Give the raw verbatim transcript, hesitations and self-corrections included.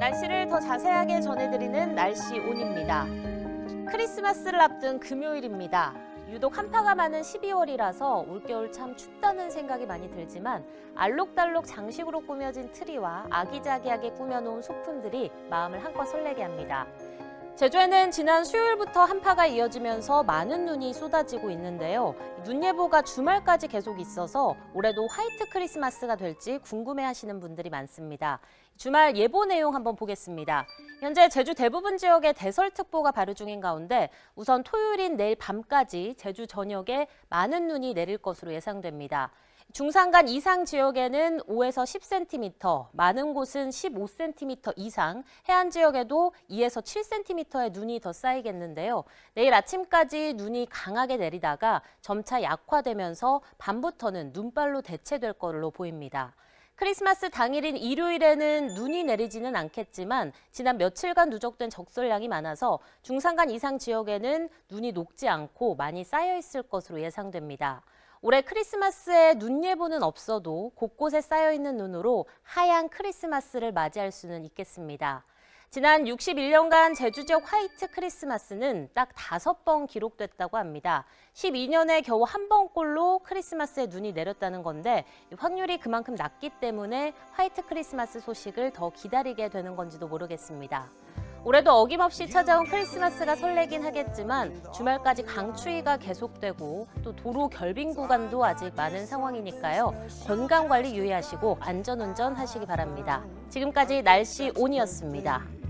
날씨를 더 자세하게 전해드리는 날씨 온입니다. 크리스마스를 앞둔 금요일입니다. 유독 한파가 많은 십이월이라서 올겨울 참 춥다는 생각이 많이 들지만 알록달록 장식으로 꾸며진 트리와 아기자기하게 꾸며놓은 소품들이 마음을 한껏 설레게 합니다. 제주에는 지난 수요일부터 한파가 이어지면서 많은 눈이 쏟아지고 있는데요. 눈 예보가 주말까지 계속 있어서 올해도 화이트 크리스마스가 될지 궁금해하시는 분들이 많습니다. 주말 예보 내용 한번 보겠습니다. 현재 제주 대부분 지역에 대설특보가 발효 중인 가운데 우선 토요일인 내일 밤까지 제주 전역에 많은 눈이 내릴 것으로 예상됩니다. 중산간 이상 지역에는 오에서 십 센티미터, 많은 곳은 십오 센티미터 이상, 해안 지역에도 이에서 칠 센티미터의 눈이 더 쌓이겠는데요. 내일 아침까지 눈이 강하게 내리다가 점차 약화되면서 밤부터는 눈발로 대체될 걸로 보입니다. 크리스마스 당일인 일요일에는 눈이 내리지는 않겠지만 지난 며칠간 누적된 적설량이 많아서 중산간 이상 지역에는 눈이 녹지 않고 많이 쌓여 있을 것으로 예상됩니다. 올해 크리스마스에 눈 예보는 없어도 곳곳에 쌓여있는 눈으로 하얀 크리스마스를 맞이할 수는 있겠습니다. 지난 육십일 년간 제주 지역 화이트 크리스마스는 딱 다섯 번 기록됐다고 합니다. 십이 년에 겨우 한 번꼴로 크리스마스에 눈이 내렸다는 건데 확률이 그만큼 낮기 때문에 화이트 크리스마스 소식을 더 기다리게 되는 건지도 모르겠습니다. 올해도 어김없이 찾아온 크리스마스가 설레긴 하겠지만 주말까지 강추위가 계속되고 또 도로 결빙 구간도 아직 많은 상황이니까요. 건강관리 유의하시고 안전운전 하시기 바랍니다. 지금까지 날씨 온이었습니다.